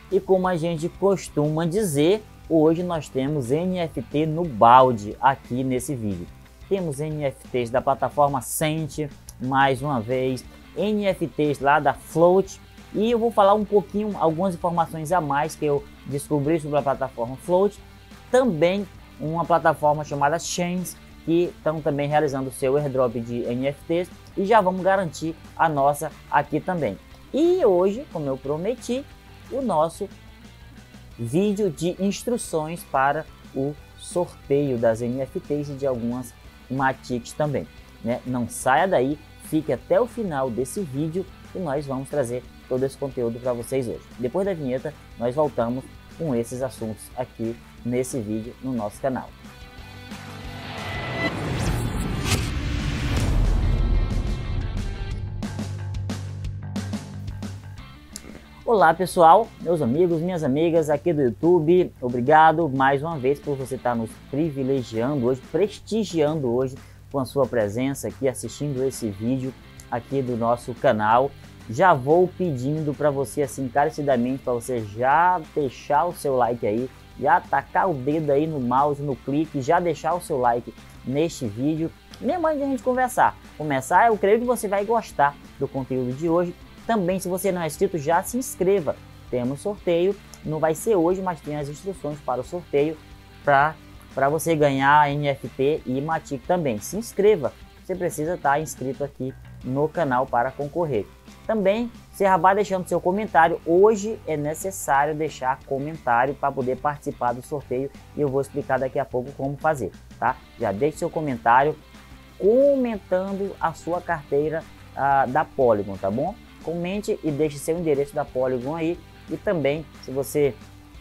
E como a gente costuma dizer, hoje nós temos NFT no balde aqui nesse vídeo. Temos NFTs da plataforma Cent, mais uma vez, NFTs lá da Float, e eu vou falar um pouquinho, algumas informações a mais que eu descobri sobre a plataforma Float. Também uma plataforma chamada Chains, que estão também realizando o seu airdrop de NFTs, e já vamos garantir a nossa aqui também. E hoje, como eu prometi, o nosso vídeo de instruções para o sorteio das NFTs e de algumas Matics também, né? Não saia daí, fique até o final desse vídeo e nós vamos trazer todo esse conteúdo para vocês hoje. Depois da vinheta, nós voltamos com esses assuntos aqui nesse vídeo no nosso canal. Olá pessoal, meus amigos, minhas amigas aqui do YouTube, obrigado mais uma vez por você estar nos privilegiando hoje, prestigiando hoje com a sua presença aqui, assistindo esse vídeo aqui do nosso canal. Já vou pedindo para você assim encarecidamente, para você já deixar o seu like aí, já tacar o dedo aí no mouse, no clique, já deixar o seu like neste vídeo, mesmo antes de a gente começar, eu creio que você vai gostar do conteúdo de hoje. Também, se você não é inscrito, já se inscreva. Temos sorteio, não vai ser hoje, mas tem as instruções para o sorteio para você ganhar NFT e Matic também. Se inscreva, você precisa estar inscrito aqui no canal para concorrer. Também, você já vai deixando seu comentário. Hoje é necessário deixar comentário para poder participar do sorteio e eu vou explicar daqui a pouco como fazer, tá? Já deixe seu comentário comentando a sua carteira da Polygon, tá bom? Comente e deixe seu endereço da Polygon aí, e também, se você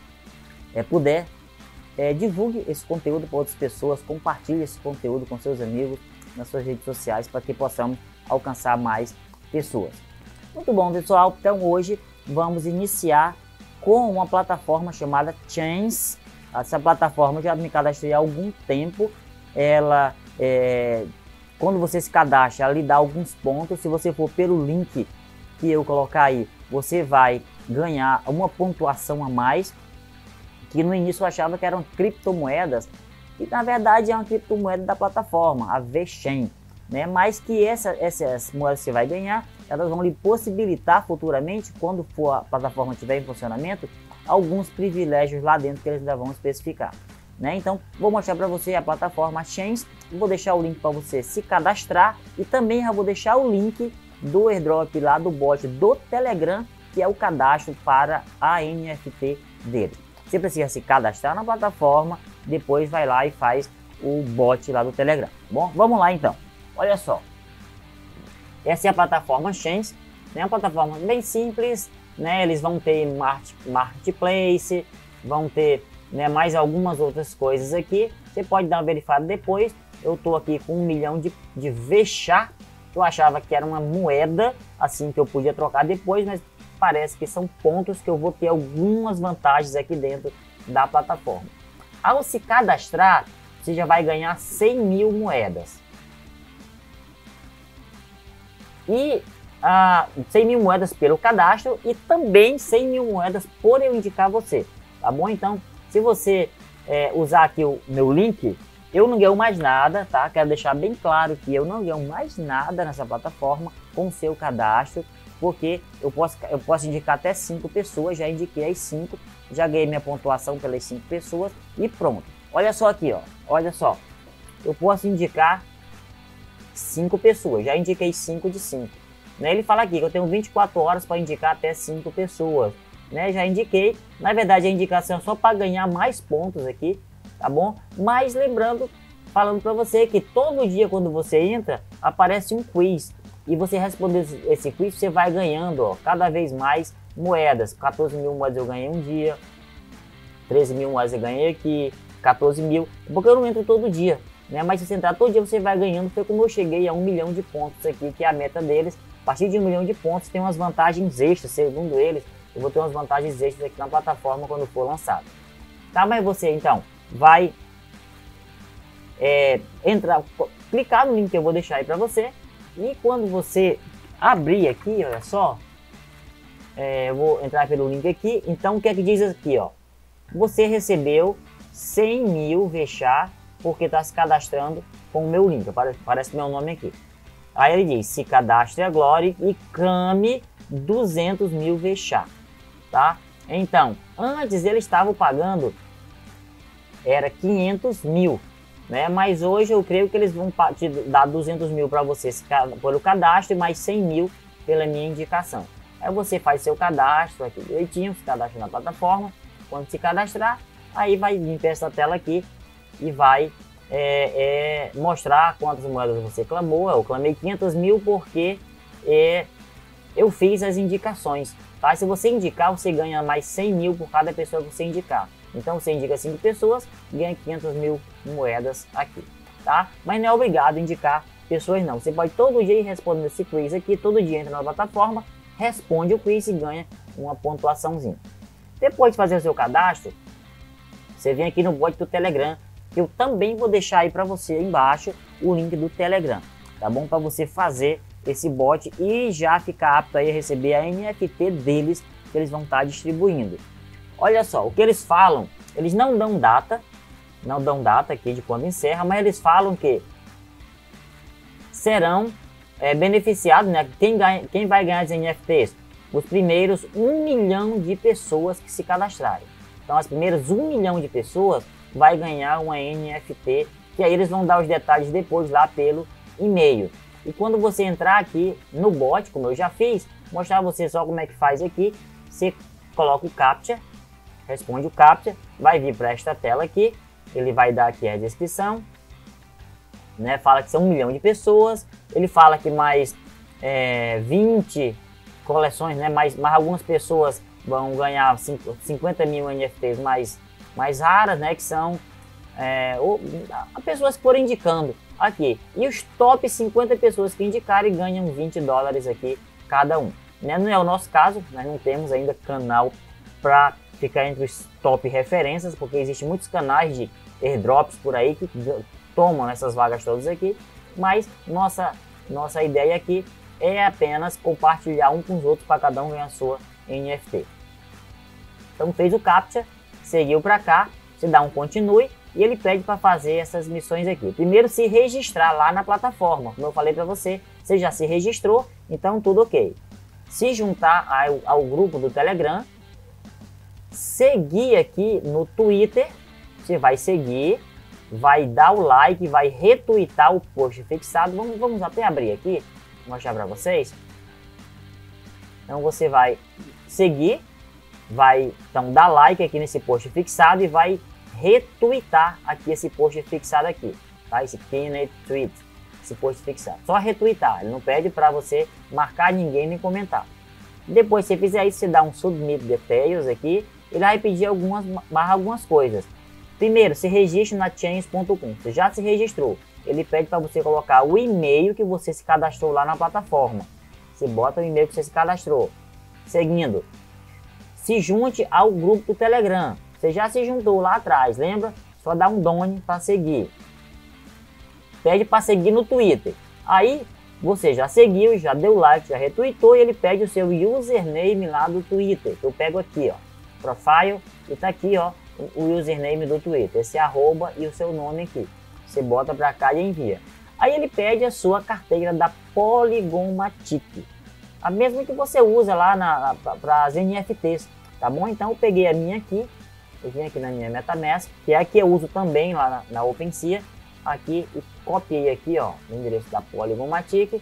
puder, divulgue esse conteúdo para outras pessoas, compartilhe esse conteúdo com seus amigos nas suas redes sociais para que possamos alcançar mais pessoas. Muito bom, pessoal, então hoje vamos iniciar com uma plataforma chamada Chains. Essa plataforma eu já me cadastrei há algum tempo. Ela, quando você se cadastra, ela lhe dá alguns pontos. Se você for pelo link que eu colocar aí, você vai ganhar uma pontuação a mais, que no início eu achava que eram criptomoedas, e na verdade é uma criptomoeda da plataforma, a VeChain, né? Mas que essas moedas que você vai ganhar, elas vão lhe possibilitar futuramente, quando for a plataforma estiver em funcionamento, alguns privilégios lá dentro que eles ainda vão especificar, né? Então vou mostrar para você a plataforma Chains, vou deixar o link para você se cadastrar, e também já vou deixar o link do airdrop lá do bot do Telegram, que é o cadastro para a NFT dele. Você precisa se cadastrar na plataforma, depois vai lá e faz o bot lá do Telegram. Bom, vamos lá então. Olha só, essa é a plataforma Chains, né? Uma plataforma bem simples, né? Eles vão ter marketplace, vão ter, né, mais algumas outras coisas aqui. Você pode dar uma verificada depois. Eu estou aqui com 1 milhão de VeChain. Eu achava que era uma moeda, assim, que eu podia trocar depois, mas parece que são pontos que eu vou ter algumas vantagens aqui dentro da plataforma. Ao se cadastrar, você já vai ganhar 100 mil moedas. E 100 mil moedas pelo cadastro e também 100 mil moedas por eu indicar você, tá bom? Então, se você usar aqui o meu link, eu não ganho mais nada, tá? Quero deixar bem claro que eu não ganho mais nada nessa plataforma com o seu cadastro, porque eu posso indicar até 5 pessoas, já indiquei as 5, já ganhei minha pontuação pelas 5 pessoas e pronto. Olha só aqui, ó, olha só, eu posso indicar 5 pessoas, já indiquei 5 de 5. Né? Ele fala aqui que eu tenho 24 horas para indicar até 5 pessoas, né? Já indiquei, na verdade a indicação é só para ganhar mais pontos aqui, tá bom? Mas lembrando, falando para você que todo dia quando você entra, aparece um quiz. E você responder esse quiz, você vai ganhando, ó, cada vez mais moedas. 14 mil moedas eu ganhei um dia, 13 mil moedas eu ganhei aqui, 14 mil. Porque eu não entro todo dia, né? Mas se você entrar todo dia, você vai ganhando. Foi como eu cheguei a 1 milhão de pontos aqui, que é a meta deles. A partir de 1 milhão de pontos, tem umas vantagens extras, segundo eles. Eu vou ter umas vantagens extras aqui na plataforma quando for lançado. Tá, mas você então vai entrar, clicar no link que eu vou deixar aí para você, e quando você abrir aqui, olha só, eu vou entrar pelo link aqui. Então o que é que diz aqui, ó? Você recebeu 100 mil VCHA porque está se cadastrando com o meu link, aparece meu nome aqui. Aí ele diz, se cadastre agora e clame 200 mil VCHA, tá? Então, antes ele estava pagando, era 500 mil, né? Mas hoje eu creio que eles vão te dar 200 mil para você pelo cadastro e mais 100 mil pela minha indicação. Aí você faz seu cadastro aqui direitinho, se cadastra na plataforma. Quando se cadastrar, aí vai vir para essa tela aqui e vai mostrar quantas moedas você clamou. Eu clamei 500 mil porque eu fiz as indicações, tá? Se você indicar, você ganha mais 100 mil por cada pessoa que você indicar. Então você indica 5 pessoas, ganha 500 mil moedas aqui, tá? Mas não é obrigado a indicar pessoas não. Você pode todo dia ir respondendo esse quiz aqui, todo dia entra na plataforma, responde o quiz e ganha uma pontuaçãozinha. Depois de fazer o seu cadastro, você vem aqui no bot do Telegram, que eu também vou deixar aí para você aí embaixo o link do Telegram, tá bom? Para você fazer esse bot e já ficar apto aí a receber a NFT deles que eles vão estar distribuindo. Olha só, o que eles falam, eles não dão data aqui de quando encerra, mas eles falam que serão beneficiados, né? Quem vai ganhar as NFTs? Os primeiros 1 milhão de pessoas que se cadastrarem. Então as primeiras 1 milhão de pessoas vai ganhar uma NFT, que aí eles vão dar os detalhes depois lá pelo e-mail. E quando você entrar aqui no bot, como eu já fiz, mostrar você só como é que faz aqui, você coloca o CAPTCHA, responde o CAPTCHA, vai vir para esta tela aqui, ele vai dar aqui a descrição, né? Fala que são 1 milhão de pessoas, ele fala que mais 20 coleções, né? Mais algumas pessoas vão ganhar 50 mil NFTs mais raras, né? Que são pessoas que forem indicando aqui. E os top 50 pessoas que indicarem ganham 20 dólares aqui cada um. Né? Não é o nosso caso, nós não temos ainda canal para ficar entre os top referências, porque existem muitos canais de airdrops por aí que tomam essas vagas todas aqui. Mas nossa ideia aqui é apenas compartilhar um com os outros para cada um ganhar a sua NFT. Então fez o CAPTCHA, seguiu para cá, você dá um continue e ele pede para fazer essas missões aqui. Primeiro se registrar lá na plataforma, como eu falei para você, você já se registrou, então tudo ok. Se juntar ao grupo do Telegram, seguir aqui no Twitter, você vai seguir, vai dar o like, vai retweetar o post fixado. Vamos até abrir aqui, vou mostrar para vocês. Então você vai seguir, vai então dar like aqui nesse post fixado e vai retweetar aqui esse post fixado aqui, tá? Esse pinned tweet, esse post fixado. Só retweetar, ele não pede para você marcar ninguém nem comentar. Depois se você fizer isso, você dá um submit details aqui, ele vai pedir algumas coisas. Primeiro, se registre na Chains.com. Você já se registrou. Ele pede para você colocar o e-mail que você se cadastrou lá na plataforma. Você bota o e-mail que você se cadastrou. Seguindo, se junte ao grupo do Telegram. Você já se juntou lá atrás, lembra? Só dá um done para seguir. Pede para seguir no Twitter. Aí você já seguiu, já deu like, já retweetou e ele pede o seu username lá do Twitter. Eu pego aqui, ó, profile e tá aqui, ó, o username do Twitter, esse arroba e o seu nome aqui. Você bota para cá e envia. Aí ele pede a sua carteira da Polygon Matic, a mesma que você usa lá para as NFTs, tá bom? Então eu peguei a minha aqui, eu vim aqui na minha MetaMask, que é a que eu uso também lá na OpenSea, aqui e copiei aqui, ó, o endereço da Polygon Matic,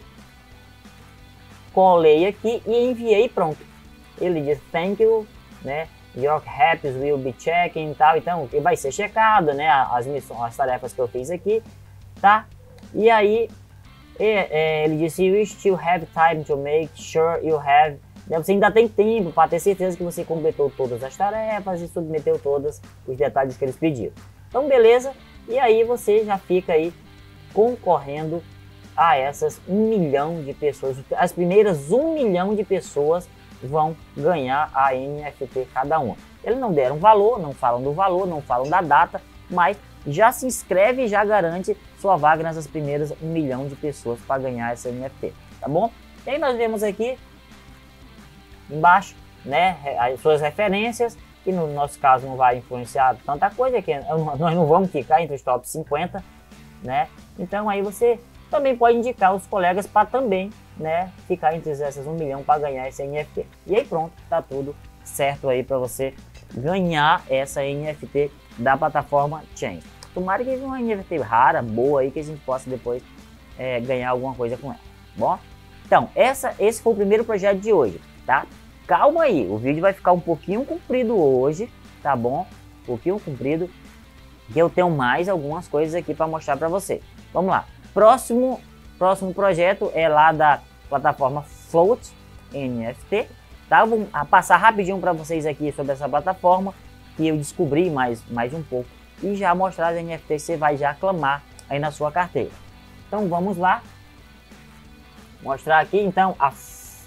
colei aqui e enviei, pronto. Ele diz thank you, né? Your apps will be checking e tal, então vai ser checado, né? As missões, as tarefas que eu fiz aqui, tá? E aí ele disse you still have time to make sure you have. Você ainda tem tempo para ter certeza que você completou todas as tarefas e submeteu todos os detalhes que eles pediram. Então beleza, e aí você já fica aí concorrendo a essas 1 milhão de pessoas. As primeiras 1 milhão de pessoas vão ganhar a NFT cada uma. Eles não deram valor, não falam do valor, não falam da data, mas já se inscreve e já garante sua vaga nessas primeiras 1 milhão de pessoas para ganhar essa NFT, tá bom? E aí nós vemos aqui embaixo né, as suas referências, que no nosso caso não vai influenciar tanta coisa, que nós não vamos ficar entre os top 50, né? Então aí você também pode indicar os colegas para também, né, ficar entre essas 1 milhão para ganhar esse NFT. E aí pronto, tá tudo certo aí para você ganhar essa NFT da plataforma Chain. Tomara que seja uma NFT rara, boa aí, que a gente possa depois ganhar alguma coisa com ela, bom? Então, esse foi o primeiro projeto de hoje, tá? Calma aí, o vídeo vai ficar um pouquinho comprido hoje, tá bom? Um pouquinho comprido, que eu tenho mais algumas coisas aqui para mostrar para você. Vamos lá. Próximo projeto é lá da plataforma Float NFT, tá? Eu vou passar rapidinho para vocês aqui sobre essa plataforma, que eu descobri mais um pouco, e já mostrar as NFTs que você vai já aclamar aí na sua carteira. Então vamos lá. Mostrar aqui então a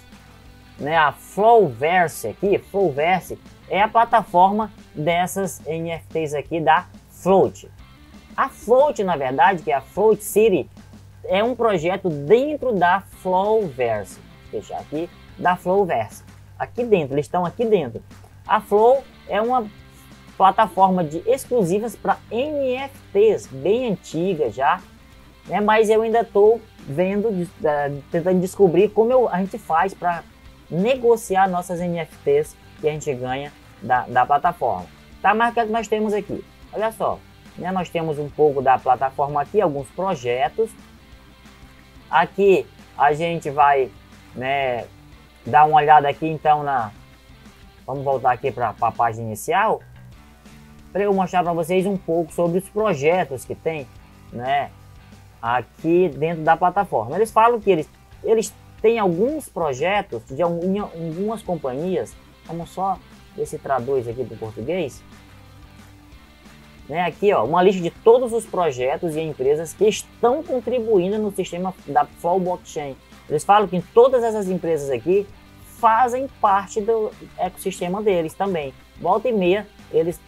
Flowverse aqui. Flowverse é a plataforma dessas NFTs aqui da Float. A Float, na verdade, que é a Float City, é um projeto dentro da Flowverse. Vou deixar aqui, da Flowverse. Aqui dentro, eles estão aqui dentro. A Flow é uma plataforma exclusivas para NFTs, bem antiga já, né? Mas eu ainda estou vendo, tentando descobrir como a gente faz para negociar nossas NFTs que a gente ganha da plataforma. Tá, mas o que nós temos aqui? Olha só, né? Nós temos um pouco da plataforma aqui, alguns projetos. Aqui a gente vai, né, dar uma olhada aqui então vamos voltar aqui para a página inicial, para eu mostrar para vocês um pouco sobre os projetos que tem, né, aqui dentro da plataforma. Eles falam que eles têm alguns projetos de algumas companhias. Vamos só ver se traduz aqui para o português. Né, aqui ó, uma lista de todos os projetos e empresas que estão contribuindo no sistema da Flow Blockchain. Eles falam que todas essas empresas aqui fazem parte do ecossistema deles também. Volta e meia eles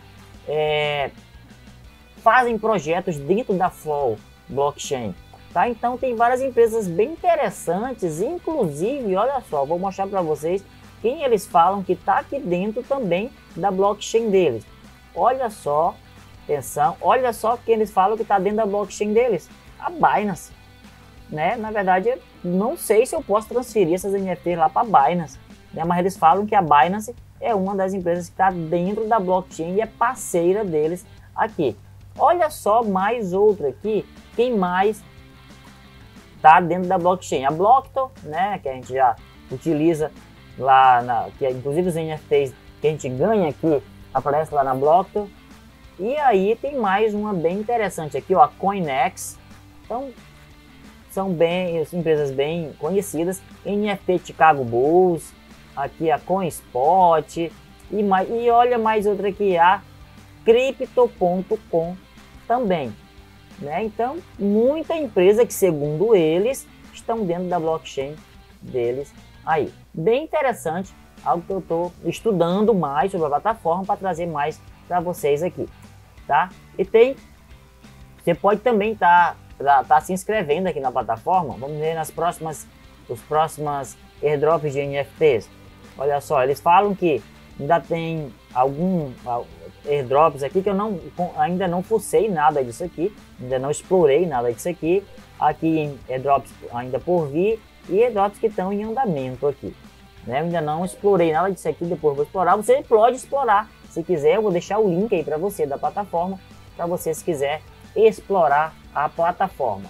fazem projetos dentro da Flow Blockchain, tá? Então tem várias empresas bem interessantes, inclusive, olha só, vou mostrar para vocês quem eles falam que está aqui dentro também da blockchain deles. Olha só, atenção, olha só quem eles falam que está dentro da blockchain deles, a Binance, né? Na verdade, eu não sei se eu posso transferir essas NFTs lá para a Binance, né? Mas eles falam que a Binance é uma das empresas que está dentro da blockchain e é parceira deles aqui. Olha só mais outra aqui, quem mais está dentro da blockchain? A Blockto, né, que a gente já utiliza lá, que inclusive os NFTs que a gente ganha aqui aparece lá na Blockto. E aí tem mais uma bem interessante aqui, ó, a CoinEx. Então são empresas bem conhecidas. NFT Chicago Bulls, aqui a CoinSpot e olha mais outra aqui, a Crypto.com também, né? Então muita empresa que segundo eles estão dentro da blockchain deles aí. Bem interessante, algo que eu estou estudando mais sobre a plataforma para trazer mais para vocês aqui, tá? E você pode também tá se inscrevendo aqui na plataforma. Vamos ver os próximos airdrops de NFTs. Olha só, eles falam que ainda tem algum airdrops aqui que eu ainda não fucei nada disso aqui, ainda não explorei nada disso aqui. Aqui airdrops ainda por vir e airdrops que estão em andamento aqui, né? Eu ainda não explorei nada disso aqui, depois vou explorar. Você pode explorar, se quiser, eu vou deixar o link aí para você da plataforma, para você se quiser explorar a plataforma.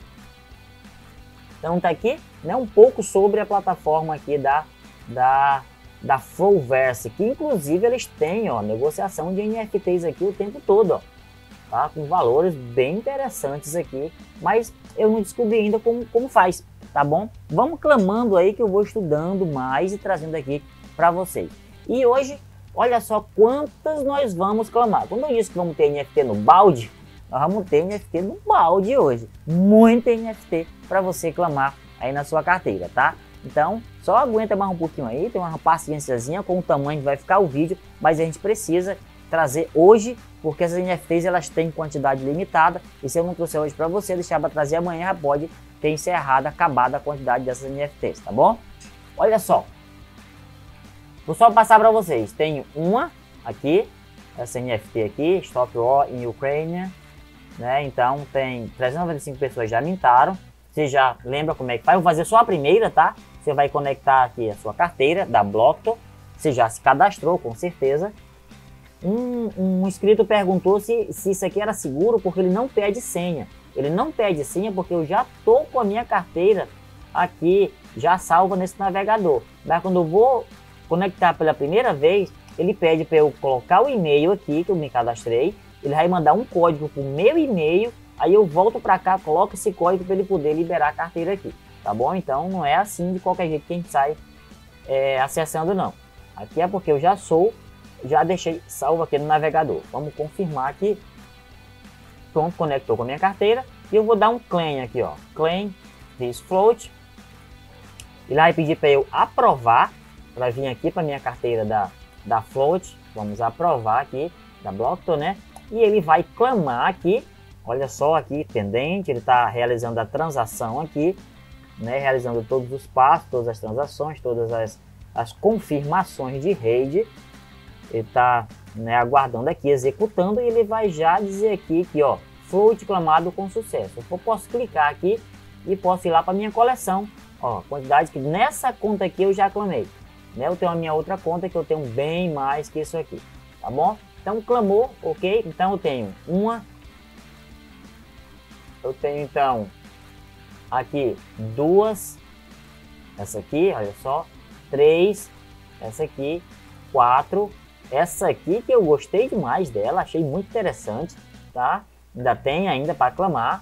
Então tá aqui, né, um pouco sobre a plataforma aqui da Flowverse, que inclusive eles têm, ó, negociação de NFTs aqui o tempo todo, ó, tá? Com valores bem interessantes aqui, mas eu não descobri ainda como faz, tá bom? Vamos clamando aí que eu vou estudando mais e trazendo aqui para vocês. E hoje, olha só quantas nós vamos clamar. Quando eu disse que vamos ter NFT no balde, nós vamos ter NFT no balde hoje. Muito NFT para você clamar aí na sua carteira, tá? Então, só aguenta mais um pouquinho aí, tem uma paciênciazinha com o tamanho que vai ficar o vídeo, mas a gente precisa trazer hoje, porque essas NFTs elas têm quantidade limitada, e se eu não trouxer hoje para você, deixar para trazer amanhã, já pode ter encerrado, acabado a quantidade dessas NFTs, tá bom? Olha só, Vou só passar para vocês. Tem uma aqui, essa NFT aqui, Stop War in Ukraine, né? Então tem 395 pessoas já mintaram. Você já lembra como é que faz? Eu vou fazer só a primeira, tá? Você vai conectar aqui a sua carteira da Blockto. Você já se cadastrou, com certeza. Um inscrito perguntou se isso aqui era seguro, porque ele não pede senha. Ele não pede senha porque eu já tô com a minha carteira aqui, já salva nesse navegador. Mas quando eu vou conectar pela primeira vez, ele pede para eu colocar o e-mail aqui, que eu me cadastrei. Ele vai mandar um código para o meu e-mail. Aí eu volto para cá, coloco esse código para ele poder liberar a carteira aqui. Tá bom? Então não é assim de qualquer jeito que a gente sai acessando, não. Aqui é porque eu já deixei salvo aqui no navegador. Vamos confirmar aqui. Pronto, conectou com a minha carteira. E eu vou dar um claim aqui, ó. Claim this float. Ele vai pedir para eu aprovar. Para vir aqui para minha carteira da float. Vamos aprovar aqui, da Blockto, né? E ele vai clamar aqui. Olha só aqui, pendente. Ele está realizando a transação aqui, né? Realizando todos os passos, todas as transações, todas as confirmações de rede. Ele está, né, aguardando aqui, executando, e ele vai já dizer aqui que, ó, float clamado com sucesso. Eu posso clicar aqui e posso ir lá para minha coleção, ó, quantidade que nessa conta aqui eu já clamei, né? Eu tenho a minha outra conta que eu tenho bem mais que isso aqui, tá bom? Então clamou, ok? Então eu tenho então aqui duas, essa aqui, olha só, 3, essa aqui, 4. Essa aqui que eu gostei demais dela, achei muito interessante, tá? Ainda tem ainda para clamar.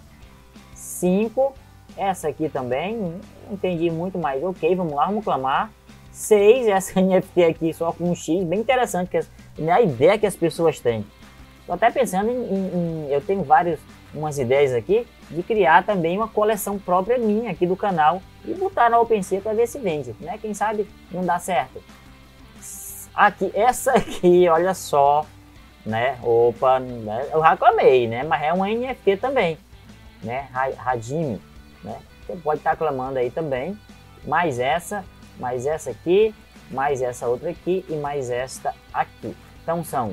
5, essa aqui também, não entendi muito, mas ok, vamos lá, vamos clamar. 6, essa NFT aqui só com um X, bem interessante, que a ideia que as pessoas têm. Tô até pensando eu tenho umas ideias aqui, de criar também uma coleção própria minha aqui do canal, e botar na OpenSea para ver se vende, né? Quem sabe não dá certo. Aqui, essa aqui, olha só, né? Opa, né? Eu reclamei, né? Mas é uma NFT também, né? Radime, né? Você pode estar clamando aí também. Mais essa aqui, mais essa outra aqui e mais esta aqui. Então são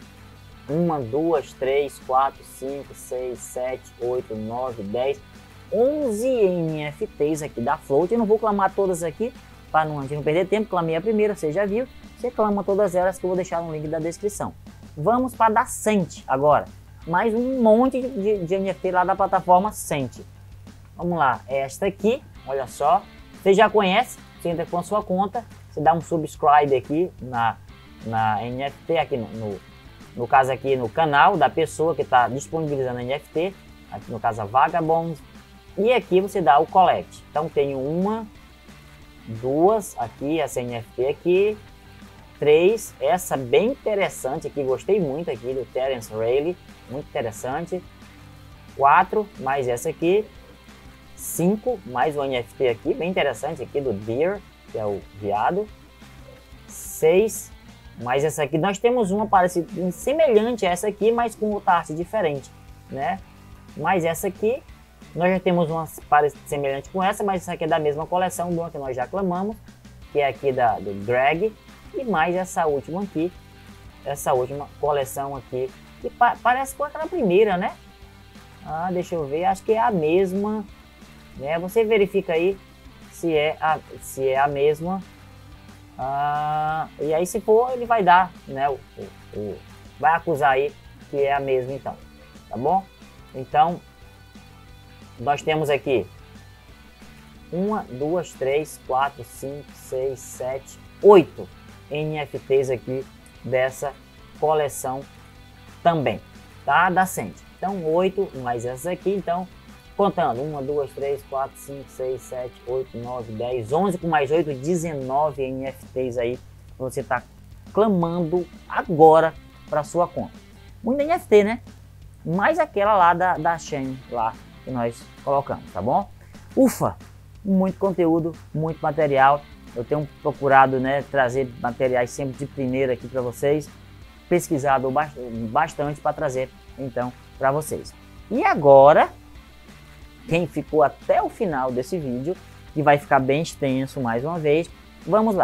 1, 2, 3, 4, 5, 6, 7, 8, 9, 10, 11 NFTs aqui da Float. Eu não vou clamar todas aqui para não perder tempo. Clamei a primeira, você já viu. Você clama todas elas, que eu vou deixar no link da descrição. Vamos para a da Cent agora. Mais um monte de NFT lá da plataforma Cent. Vamos lá, esta aqui, olha só. Você já conhece, você entra com a sua conta, você dá um subscribe aqui na NFT, aqui no caso aqui no canal da pessoa que está disponibilizando a NFT, aqui no caso a Vagabond. E aqui você dá o Collect. Então tem 1, 2 aqui, essa NFT aqui. 3, essa bem interessante aqui, gostei muito aqui do Terence Rayleigh, muito interessante. 4, mais essa aqui. 5, mais um NFT aqui, bem interessante aqui do Deer, que é o viado. 6, mais essa aqui. Nós temos uma parecida, semelhante a essa aqui, mas com outra arte diferente, né? Mais essa aqui. Nós já temos uma semelhante com essa, mas essa aqui é da mesma coleção, de uma que nós já clamamos, que é aqui do Drag. E mais essa última aqui, essa última coleção aqui, que parece com aquela primeira, né? Ah, deixa eu ver, acho que é a mesma, né? Você verifica aí se é a mesma. Ah, e aí se for, ele vai dar, né? Vai acusar aí que é a mesma então, tá bom? Então, nós temos aqui 1, 2, 3, 4, 5, 6, 7, 8 NFTs aqui dessa coleção também, tá? Da Cent. Então 8 mais essas aqui, então contando 1, 2, 3, 4, 5, 6, 7, 8, 9, 10, 11 com mais 8, 19 NFTs aí que você está clamando agora para sua conta. Muita NFT, né? Mais aquela lá da Chain lá que nós colocamos, tá bom? Ufa! Muito conteúdo, muito material. Eu tenho procurado, né, trazer materiais sempre de primeira aqui para vocês, pesquisado bastante para trazer então para vocês. E agora, quem ficou até o final desse vídeo, que vai ficar bem extenso mais uma vez, vamos lá.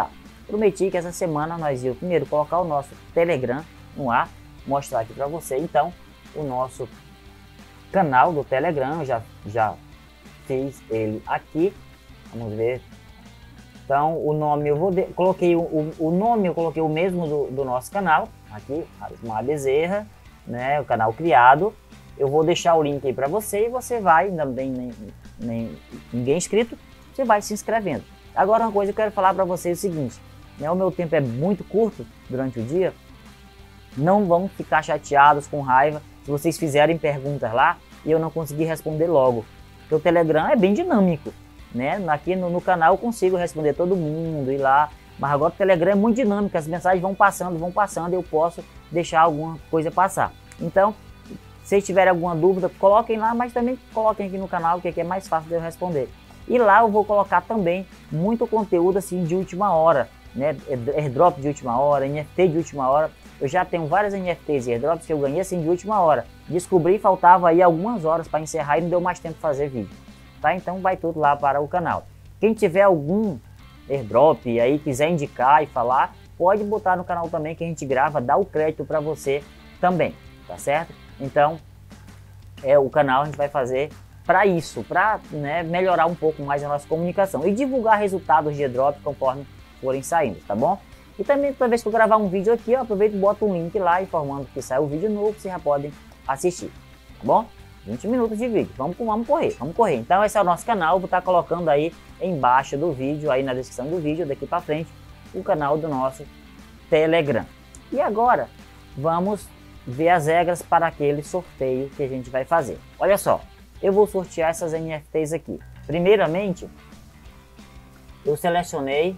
prometi que essa semana nós íamos primeiro colocar o nosso Telegram no ar, mostrar aqui para você. Então, o nosso canal do Telegram, eu já fiz ele aqui, vamos ver. Então, o nome coloquei o nome, eu coloquei o mesmo do nosso canal, aqui, Arismar Bezerra, né, o canal criado. Eu vou deixar o link aí para você e você vai, ainda bem ninguém inscrito, você vai se inscrevendo. Agora, uma coisa que eu quero falar para vocês é o seguinte, né, o meu tempo é muito curto durante o dia, não vão ficar chateados, com raiva, se vocês fizerem perguntas lá e eu não conseguir responder logo. Porque o Telegram é bem dinâmico, né? Aqui no canal eu consigo responder todo mundo, ir lá, mas agora o Telegram é muito dinâmico, as mensagens vão passando, eu posso deixar alguma coisa passar. Então, se vocês tiverem alguma dúvida, coloquem lá, mas também coloquem aqui no canal, que aqui é mais fácil de eu responder. E lá eu vou colocar também muito conteúdo assim de última hora, né? Airdrop de última hora, NFT de última hora. Eu já tenho várias NFTs e airdrops que eu ganhei assim de última hora. Descobri, faltava aí algumas horas para encerrar e não deu mais tempo de fazer vídeo. Tá? Então vai tudo lá para o canal. Quem tiver algum airdrop e aí quiser indicar e falar, pode botar no canal também que a gente grava, dá o crédito para você também, tá certo? Então, o canal a gente vai fazer para isso, para, né, melhorar um pouco mais a nossa comunicação e divulgar resultados de airdrop conforme forem saindo, tá bom? E também toda vez que eu gravar um vídeo aqui, eu aproveito e boto um link lá informando que sai o vídeo novo, vocês já podem assistir, tá bom? 20 minutos de vídeo, vamos correr. Então esse é o nosso canal, vou estar colocando aí embaixo do vídeo, aí na descrição do vídeo, daqui para frente, o canal do nosso Telegram. E agora, vamos ver as regras para aquele sorteio que a gente vai fazer. Olha só, eu vou sortear essas NFTs aqui. Primeiramente, eu selecionei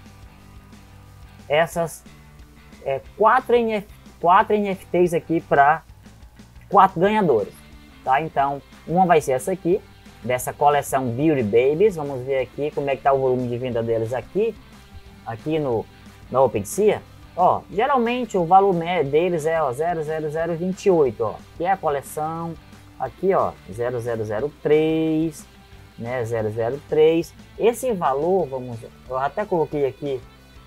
essas 4 NFTs aqui para 4 ganhadores, tá? Então, uma vai ser essa aqui, dessa coleção Beauty Babies. Vamos ver aqui como é que tá o volume de venda deles aqui na OpenSea. Ó, geralmente o valor deles é 00028, ó, que é a coleção aqui, ó, 0003, né, 003. Esse valor, eu até coloquei aqui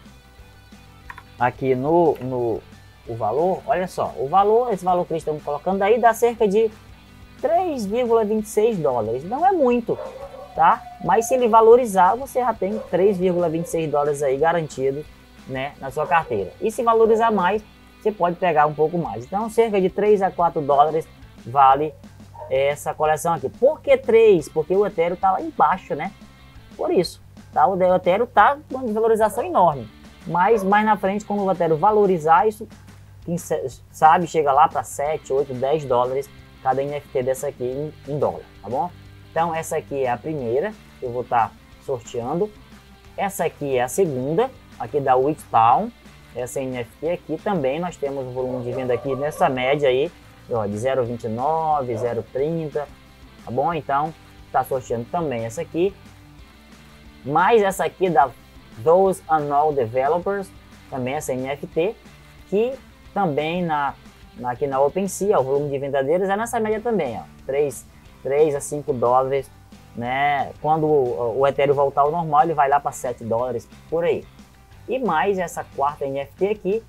no o valor, olha só, esse valor que eles estão colocando aí dá cerca de 3,26 dólares, não é muito, tá? Mas se ele valorizar, você já tem 3,26 dólares aí garantido, né, na sua carteira. E se valorizar mais, você pode pegar um pouco mais. Então, cerca de 3 a 4 dólares vale essa coleção aqui. Por que 3? Porque o Ethereum tá lá embaixo, né? Por isso, tá? O Ethereum tá com uma desvalorização enorme. Mas mais na frente, quando o Ethereum valorizar, isso, quem sabe, chega lá para 7, 8, 10 dólares cada NFT dessa aqui em dólar, tá bom? Então essa aqui é a primeira que eu vou estar sorteando. Essa aqui é a segunda, aqui da Wittown. Essa NFT aqui também nós temos um volume de venda aqui nessa média aí, ó, de 0,29, 0,30, tá bom? Então tá sorteando também essa aqui. Mais essa aqui da Those Unknown Developers, também essa NFT, que também aqui na OpenSea, o volume de venda deles é nessa média também, ó, 3 a 5 dólares, né? Quando o Ethereum voltar ao normal, ele vai lá para 7 dólares, por aí. E mais essa quarta NFT aqui,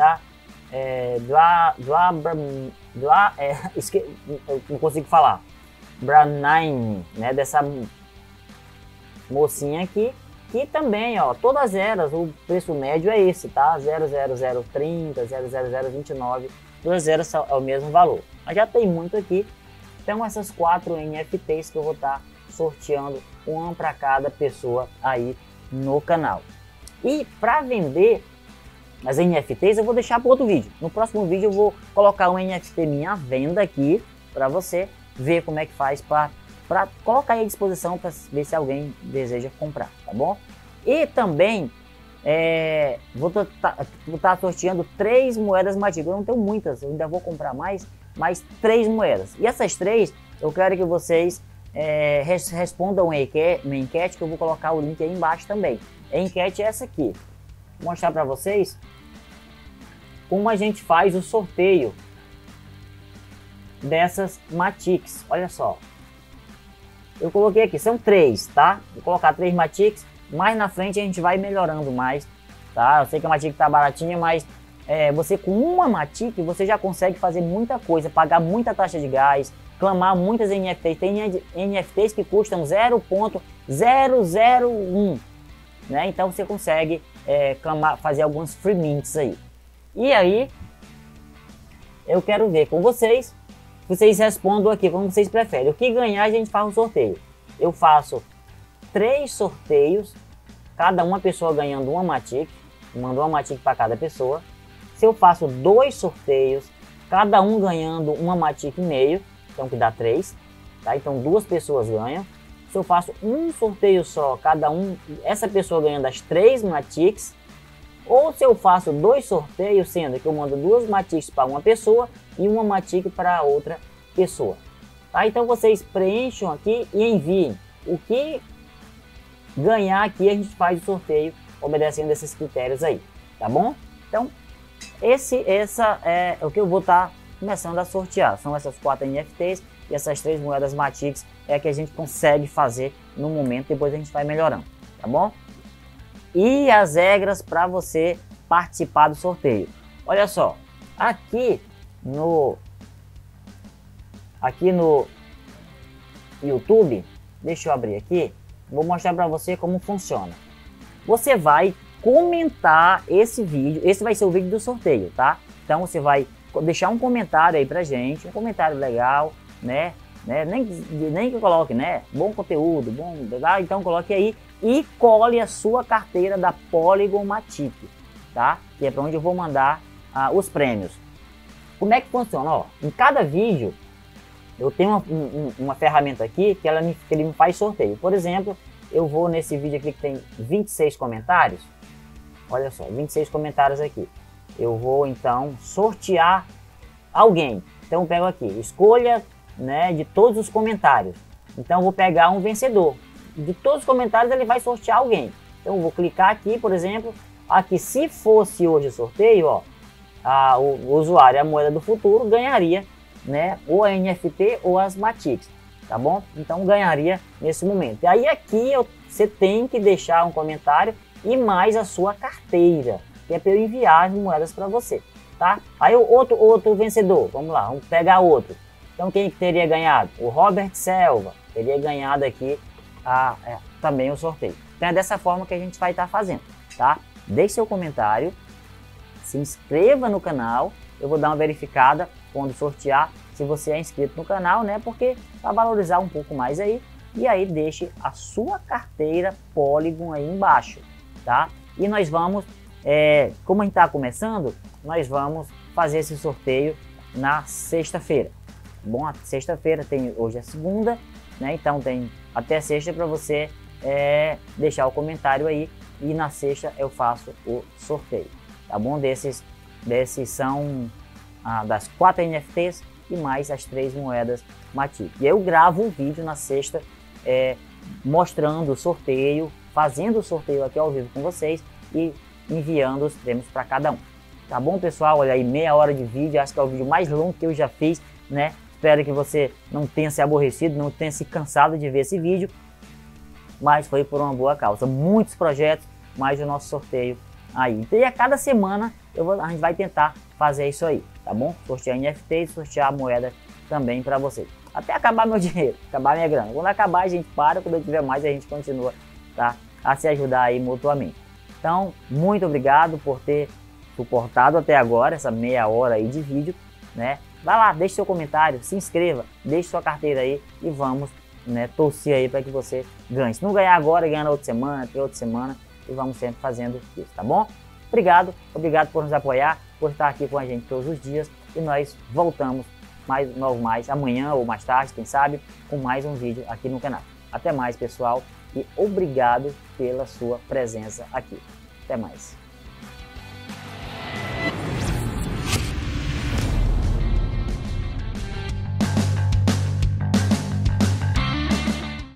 não consigo falar, Branine, né? Dessa mocinha aqui, que também, ó, todas elas, o preço médio é esse, tá? 00030, 00029, todas elas é o mesmo valor. Mas já tem muito aqui, então essas 4 NFTs que eu vou estar sorteando, uma para cada pessoa aí no canal. E para vender as NFTs eu vou deixar para outro vídeo. No próximo vídeo eu vou colocar um NFT minha à venda aqui, para você ver como é que faz para colocar aí à disposição para ver se alguém deseja comprar, tá bom? E também vou estar sorteando 3 moedas Matic. Eu não tenho muitas, eu ainda vou comprar mais 3 moedas. E essas 3 eu quero que vocês respondam uma enquete, que eu vou colocar o link aí embaixo também. A enquete é essa aqui. Vou mostrar para vocês como a gente faz o sorteio dessas Matics. Olha só. Eu coloquei aqui, são 3, tá? Vou colocar 3 Matics, mais na frente a gente vai melhorando mais tá? Eu sei que a Matic tá baratinha, mas você com uma Matic, você já consegue fazer muita coisa, pagar muita taxa de gás, clamar muitas NFTs. Tem NFTs que custam 0,001, né? Então você consegue clamar, fazer alguns free mints aí. E aí, eu quero ver com vocês respondam aqui como vocês preferem. O que ganhar, a gente faz um sorteio. Eu faço 3 sorteios, cada uma pessoa ganhando uma Matic, mando uma Matic para cada pessoa. Se eu faço 2 sorteios, cada um ganhando uma Matic e meio, então que dá 3, tá? Então 2 pessoas ganham. Se eu faço um sorteio só, essa pessoa ganhando as 3 Matics, ou se eu faço 2 sorteios, sendo que eu mando 2 Matics para uma pessoa e uma Matic para outra pessoa, tá? Então vocês preencham aqui e enviem. O que ganhar aqui, a gente faz o sorteio obedecendo esses critérios aí, tá bom? Então essa é o que eu vou estar começando a sortear. São essas 4 NFTs e essas 3 moedas Matics que a gente consegue fazer no momento. Depois a gente vai melhorando, tá bom? E as regras para você participar do sorteio. Olha só, aqui no YouTube, deixa eu abrir aqui, vou mostrar para você como funciona. Você vai comentar esse vídeo, esse vai ser o vídeo do sorteio, tá? Então você vai deixar um comentário aí pra gente, um comentário legal, né? Nem que coloque, né? Bom conteúdo, bom, tá? Então coloque aí e cole a sua carteira da Polygon Matic, tá? Que é para onde eu vou mandar os prêmios. Como é que funciona? Ó, em cada vídeo eu tenho uma ferramenta aqui que ele me faz sorteio. Por exemplo, eu vou nesse vídeo aqui que tem 26 comentários. Olha só, 26 comentários aqui. Eu vou então sortear alguém. Então eu pego aqui, escolha, né, de todos os comentários. Então eu vou pegar um vencedor. De todos os comentários ele vai sortear alguém. Então eu vou clicar aqui, por exemplo, aqui se fosse hoje o sorteio, ó, o usuário, a moeda do futuro, ganharia, né, ou a NFT ou as Matics, tá bom? Então ganharia nesse momento. E aí aqui você tem que deixar um comentário e mais a sua carteira, que é para eu enviar as moedas para você, tá? Aí o outro vencedor, vamos lá, vamos pegar outro. Então quem teria ganhado? O Robert Selva teria ganhado aqui também o sorteio. Então é dessa forma que a gente vai estar fazendo, tá? Deixe seu comentário, se inscreva no canal, eu vou dar uma verificada quando sortear se você é inscrito no canal, né? Porque para valorizar um pouco mais aí, e aí deixe a sua carteira Polygon aí embaixo, tá? E nós vamos, como a gente está começando, nós vamos fazer esse sorteio na sexta-feira. Bom, a sexta-feira hoje é segunda, né? Então tem até sexta para você deixar o comentário aí e na sexta eu faço o sorteio, tá bom? Desses são das 4 NFTs e mais as 3 moedas Matic. E eu gravo um vídeo na sexta mostrando o sorteio, fazendo o sorteio aqui ao vivo com vocês e enviando os prêmios para cada um. Tá bom, pessoal? Olha aí, meia hora de vídeo, acho que é o vídeo mais longo que eu já fiz, né? Espero que você não tenha se aborrecido, não tenha se cansado de ver esse vídeo, mas foi por uma boa causa. Muitos projetos, mais o nosso sorteio aí. E a cada semana a gente vai tentar fazer isso aí, tá bom? Sortear NFT e sortear a moeda também para vocês. Até acabar meu dinheiro, acabar minha grana. Quando acabar a gente para, quando eu tiver mais a gente continua, tá? A se ajudar aí mutuamente. Então, muito obrigado por ter suportado até agora essa meia hora aí de vídeo, né? Vai lá, deixe seu comentário, se inscreva, deixe sua carteira aí e vamos, né, torcer aí para que você ganhe. Se não ganhar agora, ganha na outra semana, tem outra semana e vamos sempre fazendo isso, tá bom? Obrigado por nos apoiar, por estar aqui com a gente todos os dias e nós voltamos mais amanhã ou mais tarde, quem sabe, com mais um vídeo aqui no canal. Até mais, pessoal, e obrigado pela sua presença aqui. Até mais.